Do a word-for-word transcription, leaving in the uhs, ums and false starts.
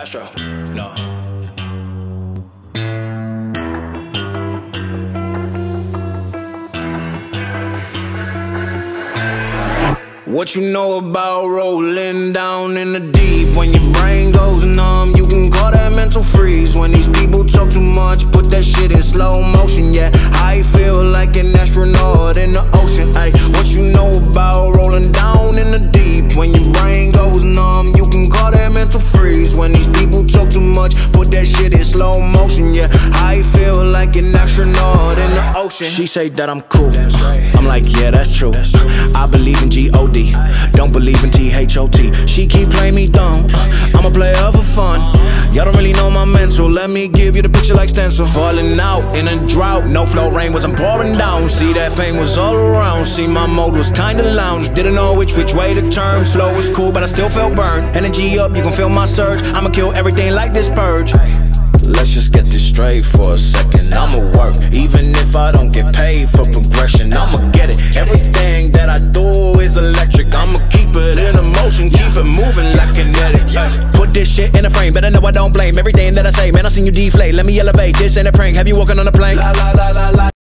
Castro, no. What you know about rolling down in the deep? When your brain goes numb, you can call that mental freeze. When these people talk too much, put that shit in slow motion. Yeah, I feel like an astronaut in the ocean. Ay, what you know about rolling down in the deep? When your brain goes numb, you can call that mental freeze. When these people talk too much, put that shit in slow motion. Yeah, I feel like an astronaut in the ocean. She say that I'm cool, I'm like, yeah, that's true. I believe in G O D, don't believe in T H O T. She keep playing me dumb, I'm a player for fun. Y'all don't really know my mental, let me give you the picture like stencil. Falling out in a drought, no flow, rain wasn't pouring down. See, that pain was all around, see, my mode was kinda lounge. Didn't know which which way to turn, flow was cool but I still felt burned. Energy up, you can feel my surge, I'ma kill everything like this purge. Let's just get this straight for a second. I'ma work, even if I don't get paid for progression. I'ma get it, everything that I do is electric. I'ma keep it in motion, keep it moving like kinetic. Put this shit in a frame, better know I don't blame everything that I say. Man, I seen you deflate, let me elevate, this ain't a prank. Have you walking on a plane? La, la, la, la, la.